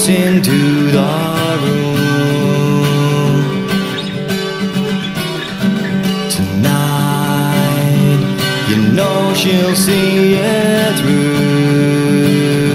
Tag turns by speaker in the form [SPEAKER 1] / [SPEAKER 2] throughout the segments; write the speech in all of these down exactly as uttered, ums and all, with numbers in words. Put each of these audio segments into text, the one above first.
[SPEAKER 1] walks into the room. Tonight, you know she'll see it through.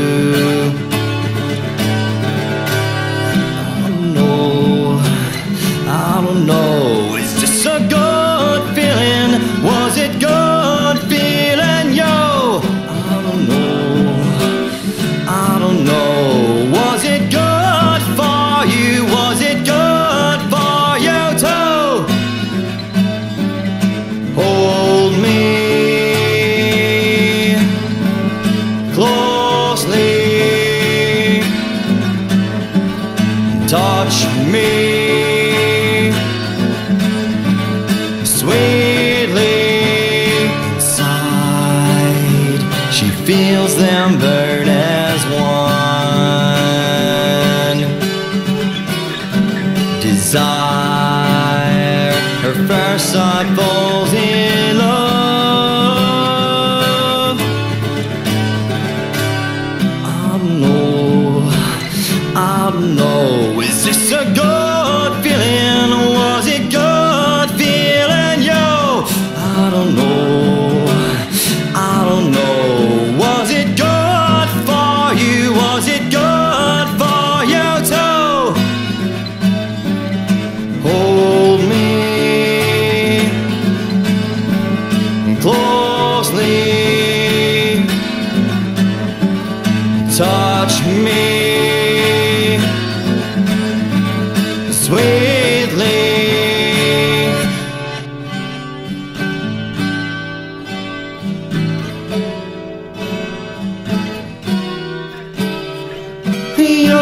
[SPEAKER 1] I don't know, I don't know, is this a good feeling? Was it good feeling, yo? I don't know, I don't know. Was it good for you? Was it good for you too? Hold me closely, touch me sweetly. Inside, she feels them burn as one. Desire, her first sight falls in love. I don't know, I don't know, is this a good feeling? Was it good feeling, yo? I don't know, I don't know. Was it good for you? Was it good for you too? Hold me closely, touch me sweetly. Yo,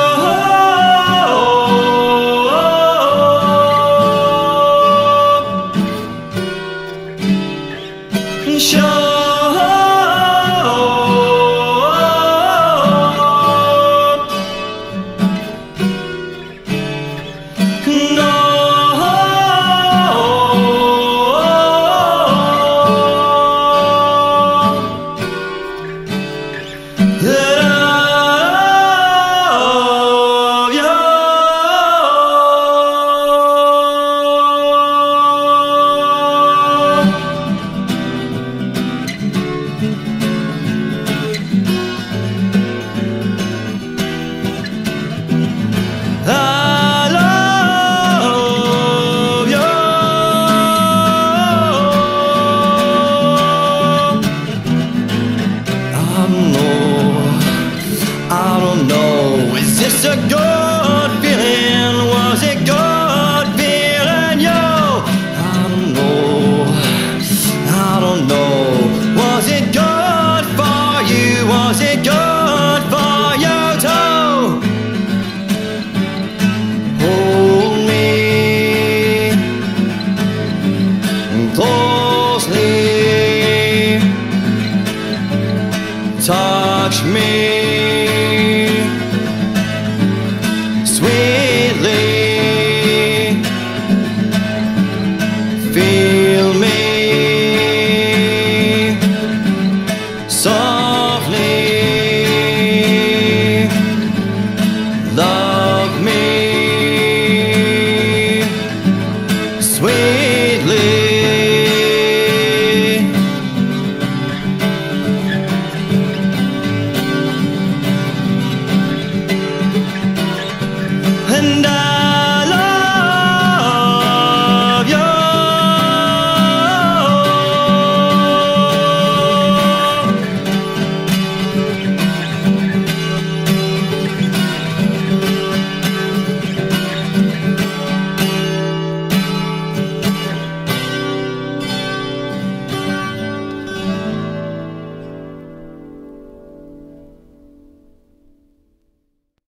[SPEAKER 1] show it's a good feeling. Was it good feeling, yo? I don't know, I don't know. Was it good for you? Was it good for you too? Hold me closely, touch me sweetly, feel me softly, love me sweetly. And I